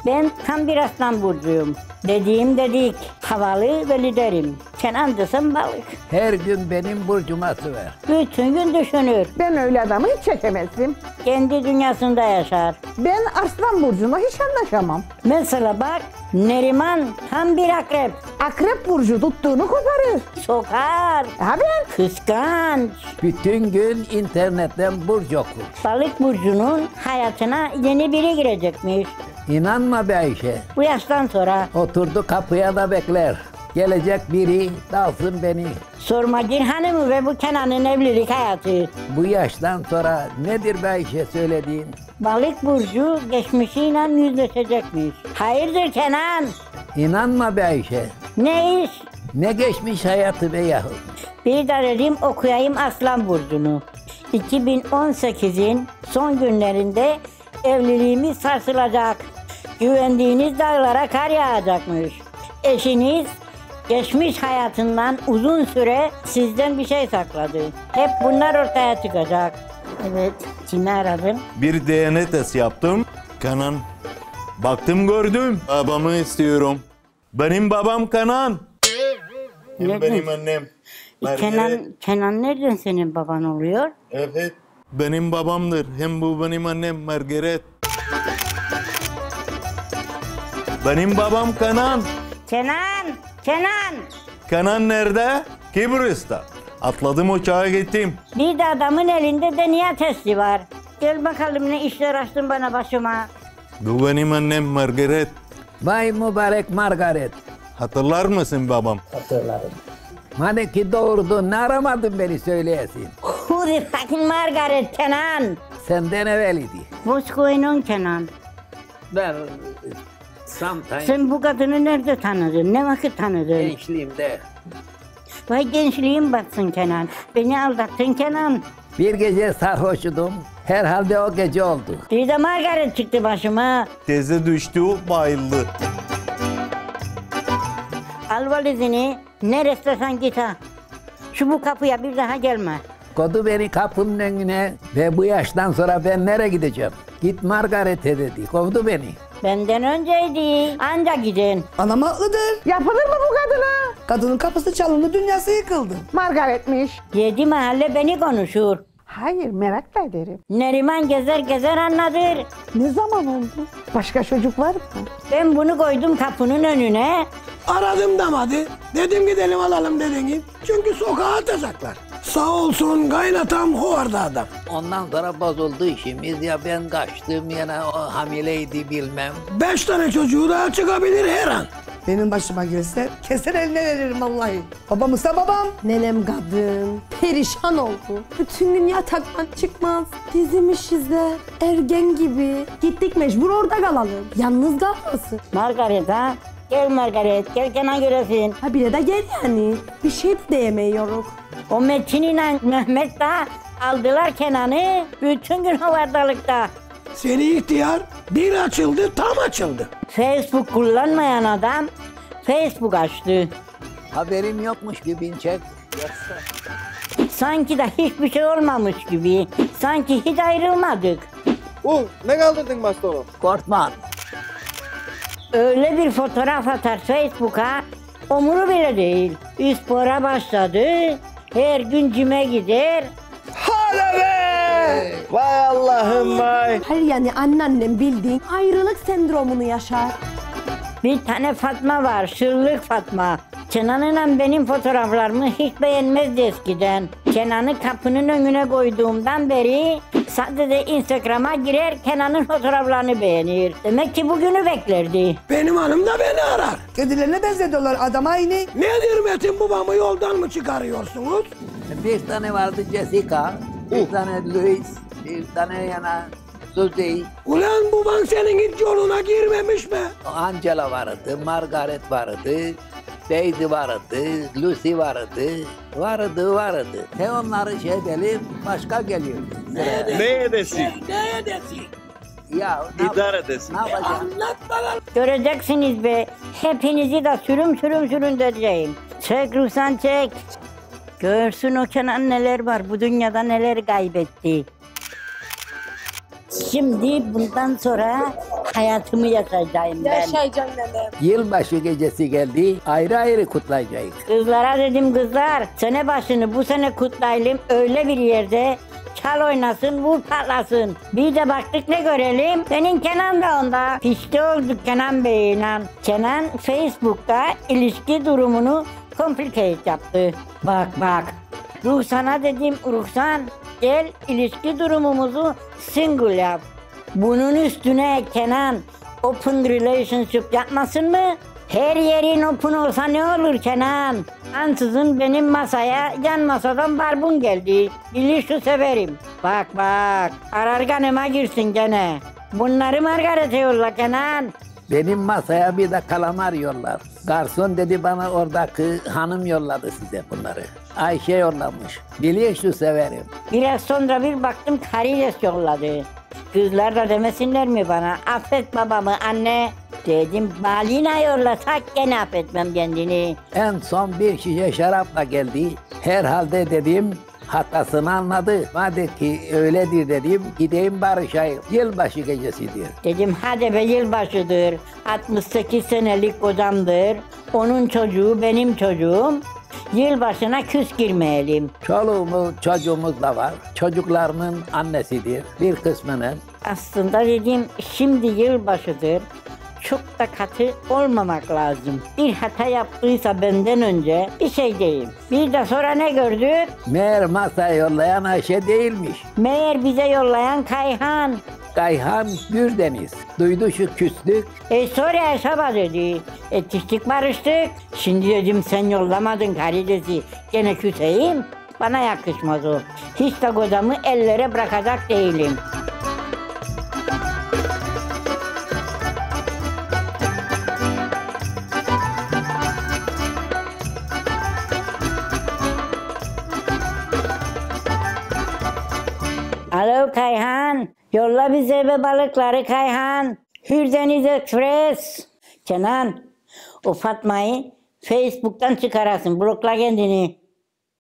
Ben tam bir aslan burcuyum. Dediğim dedik, havalı ve liderim. Kenan desem balık. Her gün benim burcuma ver. Bütün gün düşünür. Ben öyle adamı hiç çekemezdim. Kendi dünyasında yaşar. Ben Arslan burcuna hiç anlaşamam. Mesela bak, Neriman tam bir akrep. Akrep burcu tuttuğunu koparır. Sokar. Ha ben? Kıskanç. Bütün gün internetten burç okur. Balık burcunun hayatına yeni biri girecekmiş. İnanma be Ayşe. Bu yaştan sonra Oturdu kapıya da bekler. Gelecek biri dalsın beni. Sormacı Hanım'ı ve bu Kenan'ın evlilik hayatı. Bu yaştan sonra nedir be Ayşe söylediğin? Balık burcu geçmişiyle yüzleşecekmiş. Hayırdır Kenan? İnanma be Ayşe. Ne iş? Ne geçmiş hayatı be yahu. Bir de dedim okuyayım Aslan burcunu. 2018'in son günlerinde evliliğimiz sarsılacak. Güvendiğiniz dağlara kar yağacakmış. Eşiniz geçmiş hayatından uzun süre sizden bir şey sakladı. Hep bunlar ortaya çıkacak. Evet, kimi aradın? Bir DNA testi yaptım. Kenan. Baktım gördüm. Babamı istiyorum. Benim babam Kenan. Hem Nereden? benim annem. Kenan nereden senin baban oluyor? Evet. Benim babamdır. Hem bu benim annem Margaret. Benim babam Kenan. Kenan! Kenan nerede? Kıbrıs'ta. Atladım uçağa gittim. Bir de adamın elinde DNA testi var. Gel bakalım ne işler açtın bana başıma. Bu benim annem Margaret. Vay mübarek Margaret. Hatırlar mısın babam? Hatırlarım. Hani ki doğurdun ne aramadın beni söyleyesin. Who the fucking Margaret Kenan? Senden evveliydi. What's going on Kenan? Ben sometimes Sen bu kadını nerede tanıdın? Ne vakit tanıdın? gençliğimde Vay gençliğim batsın Kenan. Beni aldattın Kenan. bir gece sarhoşudum. Herhalde o gece oldu. Bir de Margaret çıktı başıma. Teyze düştü, bayıldı. Al valizini. Neresi git ha. Şu bu kapıya bir daha gelme. Kodu beni kapının önüne ve bu yaştan sonra ben nereye gideceğim? Git Margaret'e dedi. Kovdu beni. Benden önceydi. Anca gidin. Anam haklıdır. Yapılır mı bu kadına? Kadının kapısı çalındı, dünyası yıkıldı. Margaret'miş. 7 mahalle beni konuşur. Hayır, merak da ederim. Neriman gezer gezer anladır. Ne zaman oldu? Başka çocuk var mı? Ben bunu koydum kapının önüne. Aradım damadı. Dedim gidelim alalım dedin. Çünkü sokağa atacaklar. Sağ olsun kaynatam hovarda adam. Ondan sonra bozuldu işimiz ya ben kaçtım yana o hamileydi bilmem. 5 tane çocuğu daha çıkabilir her an. Benim başıma gelse keser eline veririm vallahi. Babamsa babam. Nenem kadın, perişan oldu. Bütün gün yataktan çıkmaz, dizimiz izler, ergen gibi. Gittik mecbur orada kalalım. Yalnız kalmasın. Margaret ha. Gel Margaret, gel Kenan göresin. Ha bire de gel yani. Bir şey de diyemiyoruz. O Metin ile Mehmet de aldılar Kenan'ı. Bütün gün havardalıkta. Seni ihtiyar bir açıldı tam açıldı. Facebook kullanmayan adam Facebook açtı. Haberim yokmuş gibi çek. Sanki de hiçbir şey olmamış gibi. Sanki hiç ayrılmadık. Ne kaldırdın bastonu? Korkma. Öyle bir fotoğraf atar Facebook'a, umuru bile değil. Spora başladı, her gün cime gider. Hala be! Vay Allah'ım vay! Hayır yani anneannem bildiğin ayrılık sendromunu yaşar. Bir tane Fatma var, Şırlık Fatma. Kenan'la benim fotoğraflarımı hiç beğenmezdi eskiden. Kenan'ı kapının önüne koyduğumdan beri sadece Instagram'a girer, Kenan'ın fotoğraflarını beğenir. Demek ki bugünü beklerdi. Benim hanım da beni arar. Kedilerine benzediyorlar adam aynı. Nedir Metin babamı yoldan mı çıkarıyorsunuz? Bir tane vardı Jessica, bir tane Louis, bir tane yana Suzy, Ulan baban senin hiç yoluna girmemiş mi? Angela vardı, Margaret vardı, Daisy vardı, Lucy vardı, vardı. Ne onları şey edelim, başka geliyor. Ne edesin? Ne edesin? Ya İdare edesin. ne yapacağım? Anlat bana. Göreceksiniz be, hepinizi de sürüm diyeceğim. Çek Ruhsan çek. Görsün o Kenan neler var, bu dünyada neler kaybetti. Şimdi bundan sonra hayatımı yaşayacağım ben. Yaşayacağım dedem. Yılbaşı gecesi geldi, ayrı ayrı kutlayacağız. Kızlara dedim kızlar sene başını bu sene kutlayalım öyle bir yerde çal oynasın vur patlasın. Bir de baktık ne görelim senin Kenan da onda. Pişti olduk Kenan Bey'le. Kenan Facebook'ta ilişki durumunu complicate yaptı. Bak. Ruhsan'a dedim Ruhsan gel ilişki durumumuzu single yap. Bunun üstüne Kenan open relationship yapmasın mı? Her yerin open olsa ne olur Kenan? Ansızın benim masaya yan masadan barbun geldi. Bilir şu severim. Bak ararganıma girsin gene. Bunları Margaret'e yolla Kenan. Benim masaya bir de kalamar yollar. Garson dedi bana oradaki hanım yolladı size bunları. Ayşe yollamış. Biliyor şu severim. Biraz sonra bir baktım karides yolladı. Kızlar da demesinler mi bana affet babamı anne? Dedim balina yollasak gene affetmem kendini. En son bir şişe şarapla geldi. Herhalde dedim hatasını anladı. Madem ki öyledir dedim gideyim barışayım. Yılbaşı gecesidir. Dedim hadi be yılbaşıdır. 68 senelik kocamdır. Onun çocuğu benim çocuğum. Yılbaşına küs girmeyelim. Çoluğumuz çocuğumuz da var. Çocuklarının annesidir. Bir kısmının. Aslında dedim şimdi yılbaşıdır. Çok da katı olmamak lazım. Bir hata yaptıysa benden önce bir şey diyeyim. Bir de sonra ne gördük? Meğer masaya yollayan Ayşe değilmiş. Meğer bize yollayan Kayhan. Kayhan Gürdeniz. Duydu şu küslük. Sonra hesaba dedi. Etiştik barıştık. Şimdi dedim sen yollamadın karidesi. Gene küseyim. Bana yakışmaz o. Hiç de kocamı ellere bırakacak değilim. Alo Kayhan. Yolla bize be balıkları Kayhan. Hürdeniz Express. Kenan, o Fatma'yı Facebook'tan çıkarasın. Blokla kendini.